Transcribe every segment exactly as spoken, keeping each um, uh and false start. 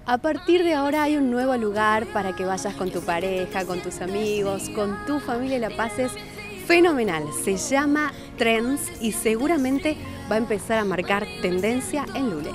A partir de ahora hay un nuevo lugar para que vayas con tu pareja, con tus amigos, con tu familia y la pases fenomenal. Se llama Trends y seguramente va a empezar a marcar tendencia en Lules.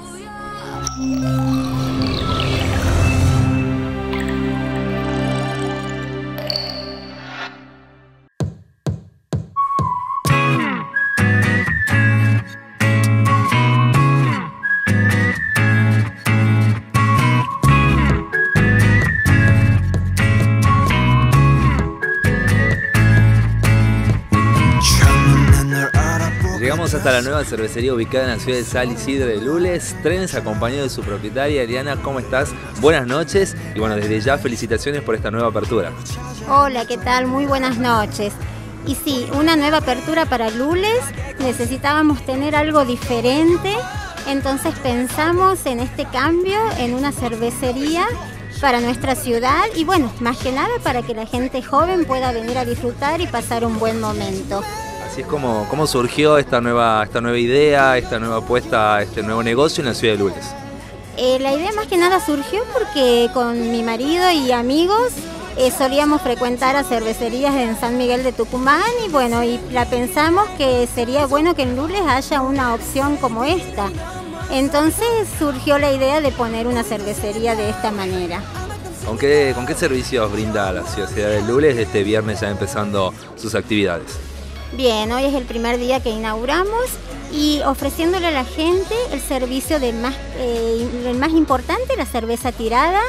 Llegamos hasta la nueva cervecería ubicada en la ciudad de San Isidro de Lules. Trends, acompañado de su propietaria Eliana. ¿Cómo estás? Buenas noches y bueno, desde ya felicitaciones por esta nueva apertura. Hola, ¿qué tal? Muy buenas noches. Y sí, una nueva apertura para Lules. Necesitábamos tener algo diferente, entonces pensamos en este cambio, en una cervecería para nuestra ciudad y bueno, más que nada para que la gente joven pueda venir a disfrutar y pasar un buen momento. Así es como, como surgió esta nueva, esta nueva idea, esta nueva apuesta, este nuevo negocio en la ciudad de Lules. Eh, la idea más que nada surgió porque con mi marido y amigos eh, solíamos frecuentar a cervecerías en San Miguel de Tucumán y bueno, y la pensamos que sería bueno que en Lules haya una opción como esta. Entonces surgió la idea de poner una cervecería de esta manera. ¿Con qué, con qué servicios brinda la ciudad de Lules este viernes ya empezando sus actividades? Bien, hoy es el primer día que inauguramos y ofreciéndole a la gente el servicio de más, eh, el más importante, la cerveza tirada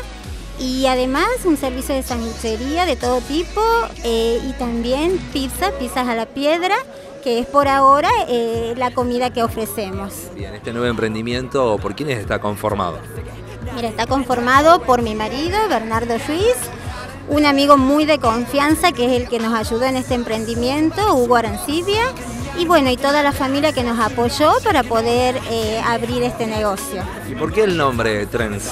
y además un servicio de sanguchería de todo tipo eh, y también pizza, pizzas a la piedra, que es por ahora eh, la comida que ofrecemos. Bien, este nuevo emprendimiento, ¿por quiénes está conformado? Mira, está conformado por mi marido, Bernardo Ruiz, un amigo muy de confianza que es el que nos ayudó en este emprendimiento, Hugo Arancibia, y bueno, y toda la familia que nos apoyó para poder eh, abrir este negocio. ¿Y por qué el nombre Trends?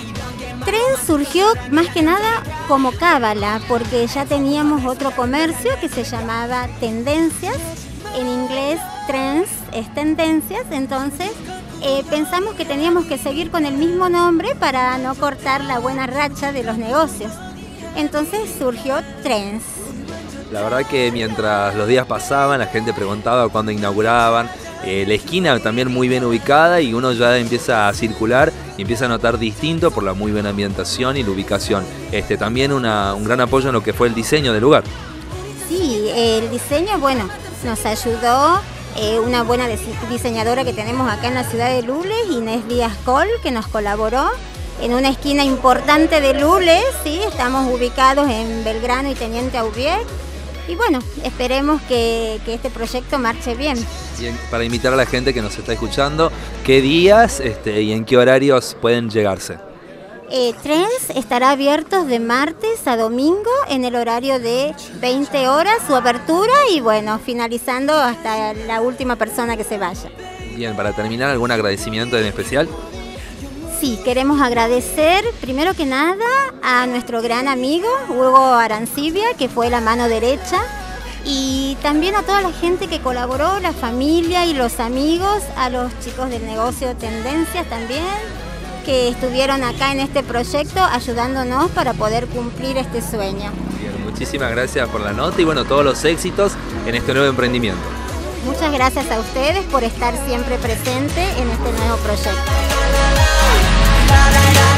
Trends surgió más que nada como cábala, porque ya teníamos otro comercio que se llamaba Tendencias, en inglés Trends es tendencias, entonces eh, pensamos que teníamos que seguir con el mismo nombre para no cortar la buena racha de los negocios. Entonces surgió Trends. La verdad que mientras los días pasaban, la gente preguntaba cuándo inauguraban. Eh, la esquina también muy bien ubicada y uno ya empieza a circular y empieza a notar distinto por la muy buena ambientación y la ubicación. Este, también una, un gran apoyo en lo que fue el diseño del lugar. Sí, el diseño, bueno, nos ayudó eh, una buena diseñadora que tenemos acá en la ciudad de Lules, Inés Díaz Col, que nos colaboró. En una esquina importante de Lules, sí, estamos ubicados en Belgrano y Teniente Aubier. Y bueno, esperemos que, que este proyecto marche bien. Bien. Para invitar a la gente que nos está escuchando, ¿qué días este, y en qué horarios pueden llegarse? Eh, Trends estará abierto de martes a domingo en el horario de veinte horas su apertura y bueno, finalizando hasta la última persona que se vaya. Bien, para terminar, ¿algún agradecimiento en especial? Sí, queremos agradecer primero que nada a nuestro gran amigo Hugo Arancibia, que fue la mano derecha, y también a toda la gente que colaboró, la familia y los amigos, a los chicos del negocio Tendencias también, que estuvieron acá en este proyecto ayudándonos para poder cumplir este sueño. Bien, muchísimas gracias por la nota y bueno, todos los éxitos en este nuevo emprendimiento. Muchas gracias a ustedes por estar siempre presentes en este nuevo proyecto. La, la, la.